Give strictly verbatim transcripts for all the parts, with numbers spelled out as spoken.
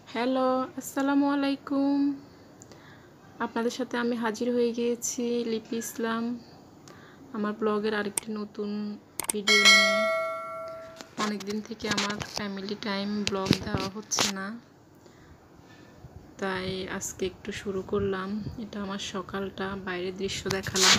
Hello, আসসালামু আলাইকুম। আপনাদের সাথে আমি হাজির হয়ে গিয়েছি লিপি ইসলাম আমার ব্লগের আরেকটি নতুন ভিডিও নিয়ে। অনেক দিন থেকে আমার ফ্যামিলি টাইম ব্লগ দেওয়া হচ্ছে না, তাই আজকে একটু শুরু করলাম। এটা আমার সকালটা, বাইরের দৃশ্য দেখালাম।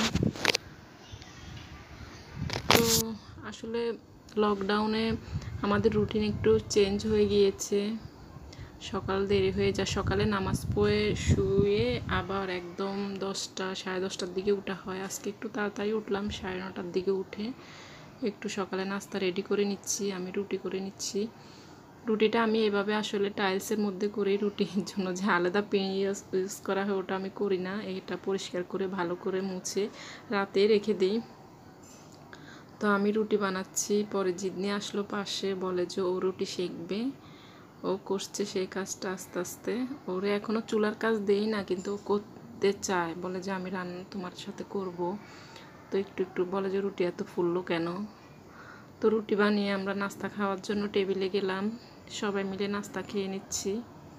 তো আসলে লকডাউনে আমাদের রুটিন একটু চেঞ্জ হয়ে গিয়েছে। সকাল দেরি হয়ে যায়, সকালে নামাজ পড়ে শুয়ে আবার একদম দশটা সাড়ে দশটার দিকে উঠা হয়। আজকে একটু তাড়াতাড়ি উঠলাম, সাড়ে নটার দিকে উঠে একটু সকালে নাস্তা রেডি করে নিচ্ছি। আমি রুটি করে নিচ্ছি। রুটিটা আমি এভাবে আসলে টাইলসের মধ্যে করি, রুটির জন্য যে আলাদা পেন ইউজ করা হয় ওটা আমি করি না। এটা পরিষ্কার করে ভালো করে মুছে রাতে রেখে দিই। তো আমি রুটি বানাচ্ছি, পরে জিদনি আসলো পাশে, বলে যে ও রুটি সেঁকবে। ও করছে সেই কাজটা আস্তে আস্তে। ওরে এখনও চুলার কাজ দেই না, কিন্তু ও করতে চায়, বলে যে আমি রান্না তোমার সাথে করব। তো একটু একটু বলে যে রুটি এত ফুললো কেন। তো রুটি বানিয়ে আমরা নাস্তা খাওয়ার জন্য টেবিলে গেলাম, সবাই মিলে নাস্তা খেয়ে নিচ্ছি।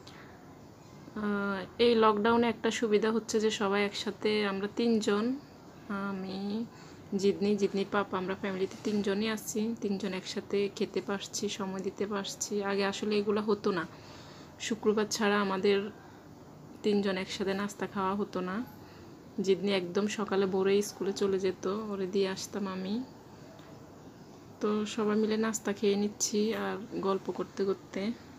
এই লকডাউনে একটা সুবিধা হচ্ছে যে সবাই একসাথে, আমরা তিনজন, আমি জিদনি জিদনির পাপা, আমরা ফ্যামিলিতে তিনজনই আছি। তিনজন একসাথে খেতে পারছি, সময় দিতে পারছি। আগে আসলে এগুলো হতো না, শুক্রবার ছাড়া আমাদের তিনজন একসাথে নাস্তা খাওয়া হতো না। জিদনি একদম সকালে ভোরেই স্কুলে চলে যেত, ওরে দিয়ে আসতাম আমি। তো সবাই মিলে নাস্তা খেয়ে নিচ্ছি আর গল্প করতে করতে।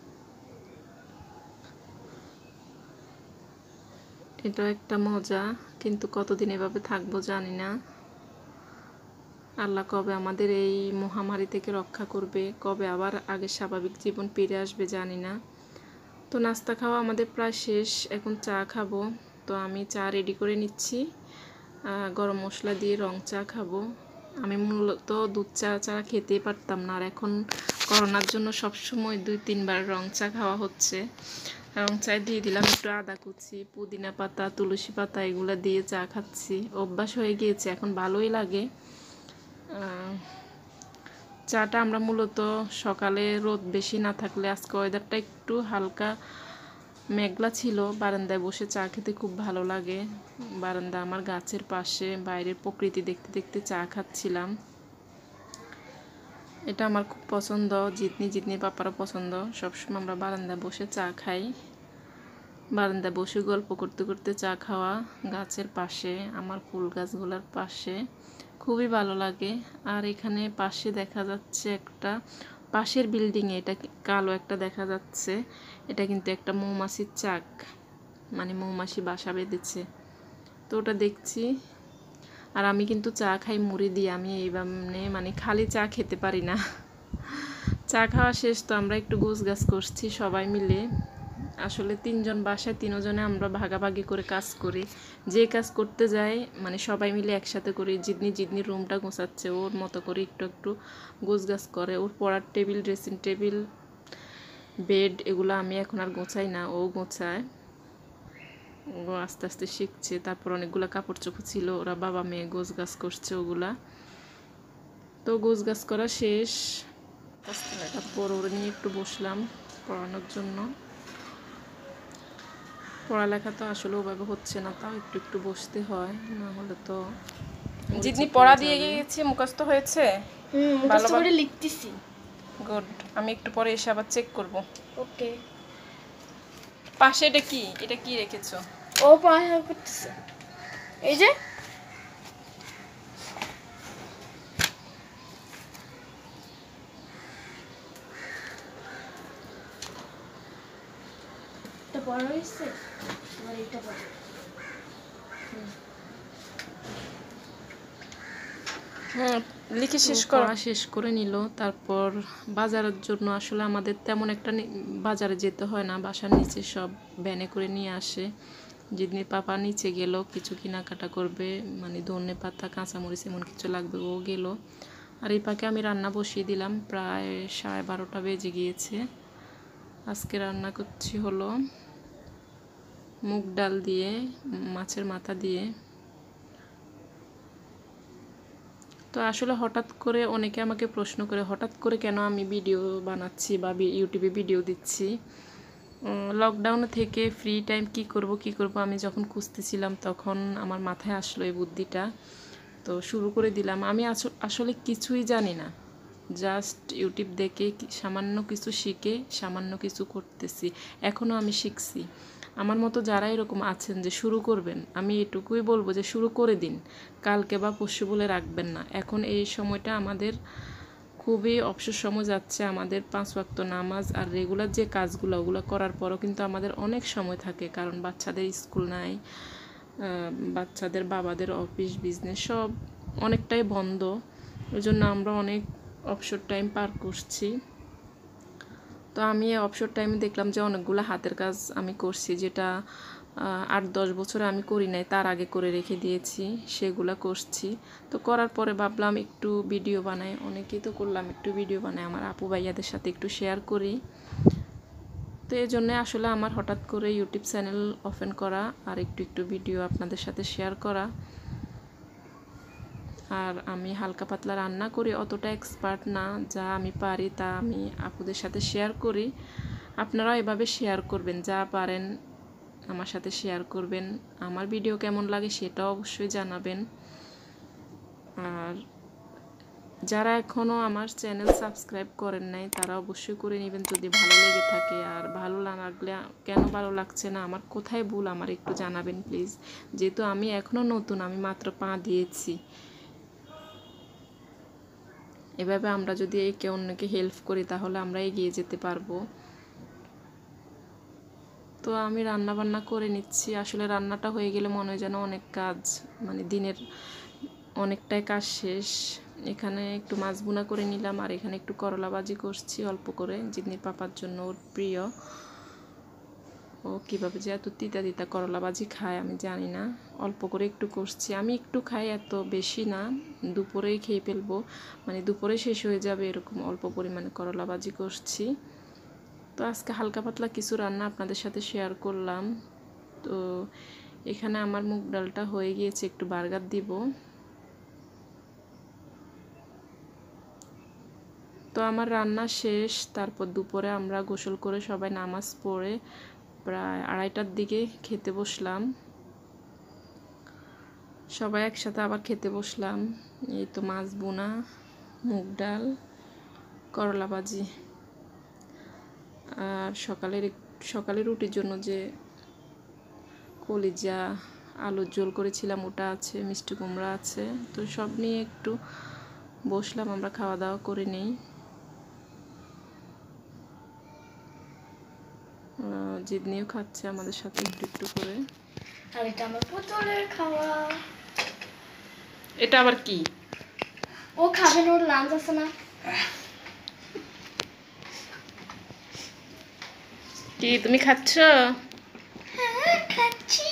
এটা একটা মজা, কিন্তু কতদিন এভাবে থাকবো জানি না। আল্লাহ কবে আমাদের এই মহামারী থেকে রক্ষা করবে, কবে আবার আগের স্বাভাবিক জীবন ফিরে আসবে জানি না। তো নাস্তা খাওয়া আমাদের প্রায় শেষ, এখন চা খাবো। তো আমি চা রেডি করে নিচ্ছি, গরম মশলা দিয়ে রং চা খাবো। আমি মূলত দুধ চা ছাড়া খেতেই পারতাম না, আর এখন করোনার জন্য সবসময় দুই তিনবার রং চা খাওয়া হচ্ছে। রং চায় দিয়ে দিলাম একটু আদা কুচি, পুদিনা পাতা, তুলসী পাতা, এগুলো দিয়ে চা খাচ্ছি। অভ্যাস হয়ে গিয়েছে, এখন ভালোই লাগে। চাটা আমরা মূলত সকালে রোদ বেশি না থাকলে, আজকে ওয়েদারটা একটু হালকা মেঘলা ছিল, বারান্দায় বসে চা খেতে খুব ভালো লাগে। বারান্দা আমার গাছের পাশে, বাইরের প্রকৃতি দেখতে দেখতে চা খাচ্ছিলাম। এটা আমার খুব পছন্দ, জিতনি জিতনি পাপারও পছন্দ। সবসময় আমরা বারান্দায় বসে চা খাই, বারান্দায় বসে গল্প করতে করতে চা খাওয়া, গাছের পাশে, আমার ফুল গাছগুলোর পাশে খুবই ভালো লাগে। আর এখানে পাশে দেখা যাচ্ছে একটা, পাশের বিল্ডিংয়ে এটা কালো একটা দেখা যাচ্ছে, এটা কিন্তু একটা মৌমাছির চাক, মানে মৌমাছি বাসা বেঁধেছে। তো ওটা দেখছি। আর আমি কিন্তু চা খাই মুড়ি দিয়ে, আমি এইভাবে মানে খালি চা খেতে পারি না। চা খাওয়া শেষ, তো আমরা একটু গোছ গাছ করছি সবাই মিলে। আসলে তিনজন বাসায়, তিনজনে আমরা ভাগাভাগি করে কাজ করি। যে কাজ করতে যাই মানে সবাই মিলে একসাথে করি। জিদনি জিদনি রুমটা গোছাচ্ছে, ওর মতো করে একটু একটু গোছ গাছ করে। ওর পড়ার টেবিল, ড্রেসিং টেবিল, বেড, এগুলো আমি এখন আর গোছাই না, ও গোছায়। ও আস্তে আস্তে শিখছে। তারপর অনেকগুলো কাপড় চোপড় ছিল, ওরা বাবা মেয়ে গোছ গাছ করছে ওগুলা। তো গোছ গাছ করা শেষ, তারপর ওরা নিয়ে একটু বসলাম পড়ানোর জন্য। পড়ালেখা তো আসলে ওভাবে হচ্ছে না, তাও একটু একটু বসতে হয়, না হলে তো। জিতনি পড়া দিয়ে গিয়েছে, মুখস্থ হয়েছে, হুম মুখস্থ করে লিখতেছি। গুড, আমি একটু পরে এসে আবার চেক করব। ওকে। পাশে এটা কি, এটা কি রেখেছো? ও পড়াশোনা করতেছে, এই যে এটা বড় হয়েছে, এবার এটা বড়। হুম, লিখে শেষ করা শেষ করে নিল। তারপর বাজারের জন্য আসলে আমাদের তেমন একটা বাজারে যেতে হয় না, বাসার নিচে সব ভ্যানে করে নিয়ে আসে। যেদিন পাপা নিচে গেল কিছু কেনাকাটা করবে, মানে ধনে পাতা, কাঁচামরিচ এমন কিছু লাগবে, ও গেল। আর এই পাকে আমি রান্না বসিয়ে দিলাম, প্রায় সাড়ে বারোটা বেজে গিয়েছে। আজকে রান্না করছি হলো মুগ ডাল দিয়ে, মাছের মাথা দিয়ে। তো আসলে হঠাৎ করে অনেকে আমাকে প্রশ্ন করে হঠাৎ করে কেন আমি ভিডিও বানাচ্ছি বা ইউটিউবে ভিডিও দিচ্ছি। লকডাউনে থেকে ফ্রি টাইম কি করব কি করব আমি যখন খুঁজতেছিলাম তখন আমার মাথায় আসলো এই বুদ্ধিটা, তো শুরু করে দিলাম। আমি আসলে কিছুই জানি না, জাস্ট ইউটিউব দেখে সামান্য কিছু শিখে সামান্য কিছু করতেছি। এখনও আমি শিখছি। আমার মতো যারা এরকম আছেন যে শুরু করবেন, আমি এটুকুই বলবো যে শুরু করে দিন, কালকে বা পরশু বলে রাখবেন না। এখন এই সময়টা আমাদের খুবই অবসর সময় যাচ্ছে। আমাদের পাঁচ ওয়াক্ত নামাজ আর রেগুলার যে কাজগুলো ওগুলো করার পরও কিন্তু আমাদের অনেক সময় থাকে, কারণ বাচ্চাদের স্কুল নাই, বাচ্চাদের বাবাদের অফিস বিজনেস সব অনেকটাই বন্ধ। ওই জন্য আমরা অনেক অবসর টাইম পার করছি। তো আমি অবসর টাইমে দেখলাম যে অনেকগুলো হাতের কাজ আমি করছি, যেটা আট দশ বছরে আমি করি নাই, তার আগে করে রেখে দিয়েছি, সেগুলো করছি। তো করার পরে ভাবলাম একটু ভিডিও বানাই, অনেকেই তো করলাম, একটু ভিডিও বানাই, আমার আপু ভাইয়াদের সাথে একটু শেয়ার করি। তো এই জন্যে আসলে আমার হঠাৎ করে ইউটিউব চ্যানেল ওপেন করা আর একটু একটু ভিডিও আপনাদের সাথে শেয়ার করা। আর আমি হালকা পাতলা রান্না করি, অতটা এক্সপার্ট না, যা আমি পারি তা আমি আপুদের সাথে শেয়ার করি। আপনারাও এভাবে শেয়ার করবেন, যা পারেন আমার সাথে শেয়ার করবেন। আমার ভিডিও কেমন লাগে সেটাও অবশ্যই জানাবেন। আর যারা এখনও আমার চ্যানেল সাবস্ক্রাইব করেন নাই তারা অবশ্যই করে নেবেন যদি ভালো লেগে থাকে। আর ভালো না লাগলে কেন ভালো লাগছে না, আমার কোথায় ভুল আমার একটু জানাবেন প্লিজ, যেহেতু আমি এখনও নতুন, আমি মাত্র পা দিয়েছি। এভাবে আমরা যদি একে অন্যকে হেল্প করি তাহলে আমরা এগিয়ে যেতে পারবো। তো আমি রান্না বান্না করে নিচ্ছি। আসলে রান্নাটা হয়ে গেলে মনে হয় যেন অনেক কাজ, মানে দিনের অনেকটাই কাজ শেষ। এখানে একটু মাছ ভুনা করে নিলাম আর এখানে একটু করলা ভাজি করছি অল্প করে, জিতনির পাপার জন্য, ওর প্রিয়। ও কীভাবে যে এত তিতা তিতা করলা ভাজি খায় আমি জানি না, অল্প করে একটু করছি। আমি একটু খাই, এত বেশি না, দুপুরেই খেয়ে ফেলবো, মানে দুপুরে শেষ হয়ে যাবে এরকম অল্প পরিমাণে করলা ভাজি করছি। তো আজকে হালকা পাতলা কিছু রান্না আপনাদের সাথে শেয়ার করলাম। তো এখানে আমার মুগ ডালটা হয়ে গিয়েছে, একটু বার্গার দিব। তো আমার রান্না শেষ, তারপর দুপুরে আমরা গোসল করে সবাই নামাজ পড়ে প্রায় আড়াইটার দিকে খেতে বসলাম, সবাই একসাথে আবার খেতে বসলাম। এই তো মাছ বোনা, মুগ ডাল, করলা ভাজি, আর সকালের সকালে রুটির জন্য যে কলিজা আলুর ঝোল করেছিলাম ওটা আছে, মিষ্টি কুমড়া আছে। তো সব নিয়ে একটু বসলাম, আমরা খাওয়া দাওয়া করে নেই। জিদনিও খাচ্ছে আমাদের সাথে একটু একটু করে। আর এটা আমার পুতুলের খাওয়া। এটা আবার কি? ও খাবে না, ওর লাঞ্চ আছে না। কি তুমি খাচ্ছ? হ্যাঁ খাচ্ছি।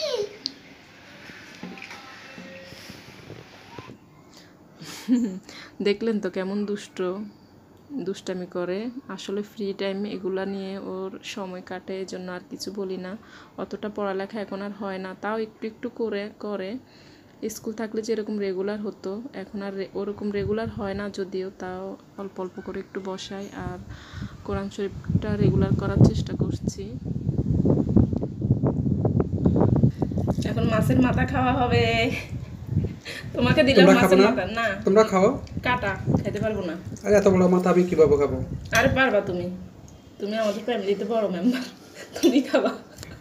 দেখলেন তো কেমন দুষ্ট দুষ্টামি করে। আসলে ফ্রি টাইম এগুলা নিয়ে ওর সময় কাটে, এই জন্য আর কিছু বলি না। অতটা পড়ালেখা এখন আর হয় না, তাও একটু একটু করে করে স্কুল থাকলে যেরকম রেগুলার হতো এখন আর ওরকম রেগুলার হয় না, যদিও তাও অল্প অল্প করে একটু বসাই আর কোরআন শরীফটা রেগুলার করার চেষ্টা করছি। এখন মাছের মাথা খাওয়া হবে। তোমাকে দিলাম মাছের মাথা, না তোমরা খাও, কাটা খেতে পারবো না। আরে এত বড় মাথা আমি কিভাবে খাবো? আরে পারবা তুমি, তুমি আমাদের ফ্যামিলিতে বড় মেম্বার, তুমি খাবা।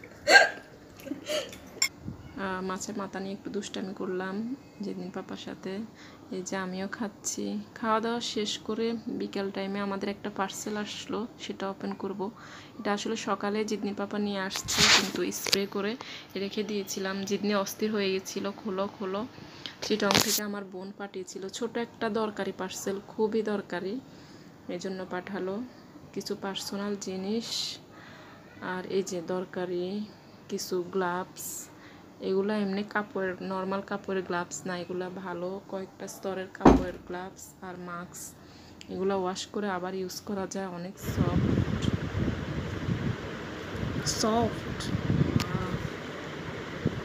মাছের মাথা নিয়ে একটু দুষ্টামি করলাম যেদিন পাপার সাথে। এই যে আমিও খাচ্ছি। খাওয়া দাওয়া শেষ করে বিকেল টাইমে আমাদের একটা পার্সেল আসলো, সেটা ওপেন করব। এটা আসলে সকালে জিদনি পাপা নিয়ে আসছে, কিন্তু স্প্রে করে রেখে দিয়েছিলাম। জিদনি অস্থির হয়ে গেছিলো, খোলো খোলো। চিটং থেকে আমার বোন পাঠিয়েছিল ছোট একটা দরকারি পার্সেল, খুবই দরকারি, এই জন্য পাঠালো কিছু পার্সোনাল জিনিস। আর এই যে দরকারি কিছু গ্লাভস, এগুলো এমনি কাপড়ের নর্মাল কাপড়ের গ্লাভস না, এগুলো ভালো কয়েকটা স্তরের কাপড়ের গ্লাভস আর মাস্ক। এগুলো ওয়াশ করে আবার ইউজ করা যায়, অনেক সফট সফট।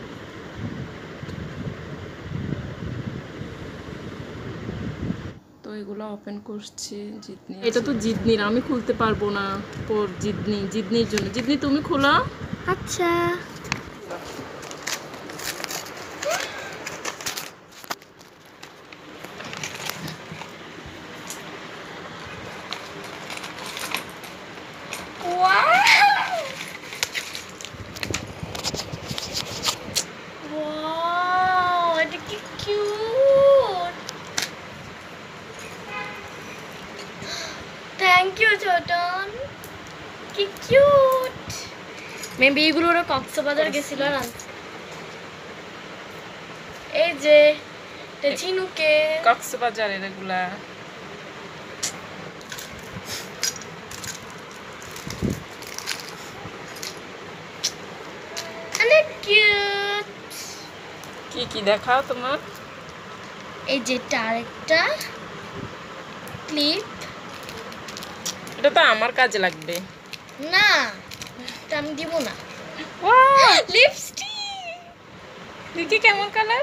তো এগুলো ওপেন করছি জিতনি। এটা তো জিতনির, আমি খুলতে পারবো না। পর জিতনি জিতনির জন্য। জিতনি তুমি খোলা। আচ্ছা এটা কি কিউট। থ্যাংক ইউ ছোটন, কি কিউট। মেবি এগুলো ওরা কক্সবাজার গেছিল আর আনছে। এই যে এটা চিনুকে কক্সবাজারের এগুলা। অনেক কিউট। কি কি দেখাও তোমার। এই যে এটা আরেকটা ক্লিপ। এটা তো আমার কাজে লাগবে। না এটা আমি দিব না। ওয়াও, লিপস্টিক দেখি কেমন কালার।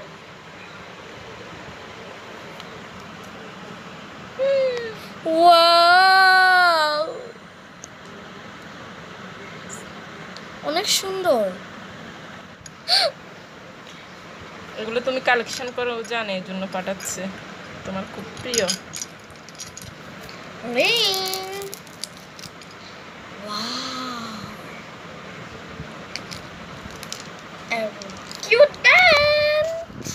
ওয়াও অনেক সুন্দর। এগুলো তুমি কালেকশন করো জানে, এই জন্য পাঠাচ্ছে। তোমার খুব প্রিয়। Ring wow cute pant.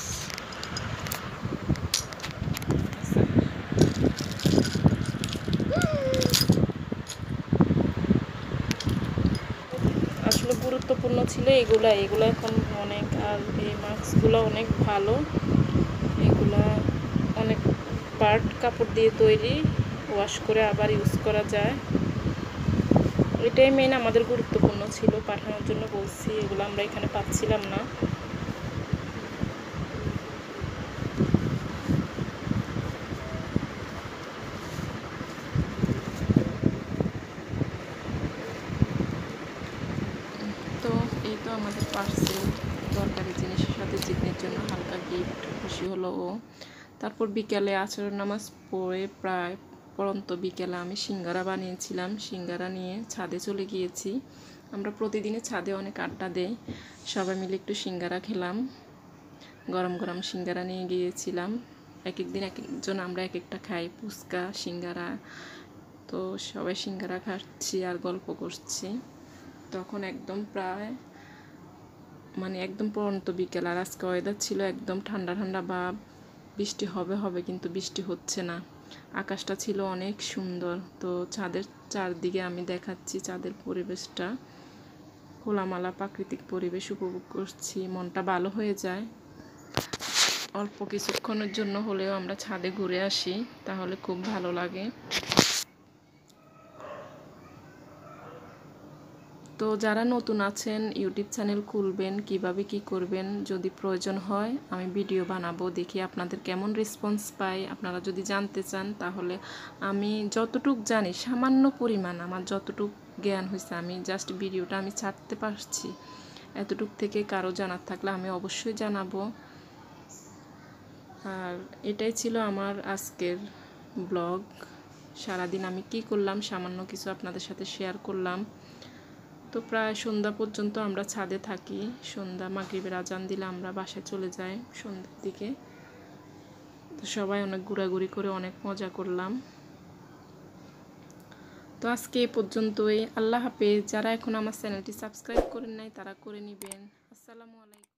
আসলে গুরুত্বপূর্ণ ছিল এগুলা। এগুলো এখন অনেক, আর এই মাস্কগুলো অনেক ভালো। এগুলা অনেক পার্ট কাপড় দিয়ে তৈরি, ওয়াশ করে আবার ইউজ করা যায়। এটাই মেন আমাদের গুরুত্বপূর্ণ ছিল, পাঠানোর জন্য বলছি। এগুলো আমরা এখানে পাচ্ছিলাম না। তো এই তো আমাদের পার্সেল, দরকারি জিনিসের সাথে জিতনির জন্য হালকা গিফট। খুশি হলো ও। তারপর বিকেলে আচরণ নামাজ পড়ে প্রায় পরন্ত বিকেলে আমি সিঙ্গারা বানিয়েছিলাম। সিঙ্গারা নিয়ে ছাদে চলে গিয়েছি। আমরা প্রতিদিনই ছাদে অনেক আড্ডা দেই, সবাই মিলে একটু সিঙ্গারা খেলাম। গরম গরম সিঙ্গারা নিয়ে গিয়েছিলাম। এক এক দিন এক একজন আমরা এক একটা খাই, ফুচকা সিঙ্গারা। তো সবাই সিঙ্গারা খাচ্ছি আর গল্প করছি। তখন একদম প্রায় মানে একদম পরন্ত বিকেল, আর আজকে ওয়েদার ছিল একদম ঠান্ডা ঠান্ডা ভাব। বৃষ্টি হবে হবে কিন্তু বৃষ্টি হচ্ছে না। আকাশটা ছিল অনেক সুন্দর। তো ছাদের চারদিকে আমি দেখাচ্ছি চাঁদের পরিবেশটা। খোলামেলা প্রাকৃতিক পরিবেশ উপভোগ করছি, মনটা ভালো হয়ে যায়। অল্প কিছুক্ষণের জন্য হলেও আমরা ছাদে ঘুরে আসি, তাহলে খুব ভালো লাগে। তো যারা নতুন আছেন, ইউটিউব চ্যানেল খুলবেন, কিভাবে কি করবেন, যদি প্রয়োজন হয় আমি ভিডিও বানাবো, দেখি আপনাদের কেমন রেসপন্স পাই। আপনারা যদি জানতে চান তাহলে আমি যতটুক জানি, সামান্য পরিমাণ আমার যতটুক জ্ঞান হয়েছে, আমি জাস্ট ভিডিওটা আমি ছাড়তে পারছি। এতটুক থেকে কারো জানার থাকলে আমি অবশ্যই জানাবো। আর এটাই ছিল আমার আজকের ব্লগ। সারাদিন আমি কি করলাম সামান্য কিছু আপনাদের সাথে শেয়ার করলাম। তো প্রায় সন্ধ্যা পর্যন্ত আমরা ছাদে থাকি। সন্ধ্যা মাগরিবের আজান দিলে আমরা বাসায় চলে যাই সন্ধ্যার দিকে। তো সবাই অনেক ঘোরাঘুরি করে অনেক মজা করলাম। তো আজকে এ পর্যন্তই। আল্লাহ হাফেজ। যারা এখন আমার চ্যানেলটি সাবস্ক্রাইব করেন নাই তারা করে নেবেন। আসসালামু আলাইকুম।